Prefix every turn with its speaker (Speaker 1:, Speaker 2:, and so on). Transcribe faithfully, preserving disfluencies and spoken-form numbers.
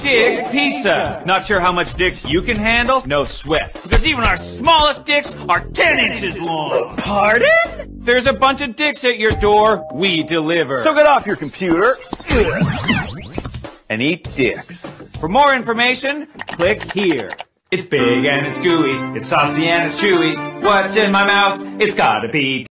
Speaker 1: Dick's Pizza. Not sure how much dicks you can handle? No sweat. Because even our smallest dicks are ten inches long.
Speaker 2: Pardon?
Speaker 1: There's a bunch of dicks at your door. We deliver.
Speaker 2: So get off your computer and eat dicks.
Speaker 1: For more information, click here. It's big and it's gooey. It's saucy and it's chewy. What's in my mouth? It's gotta be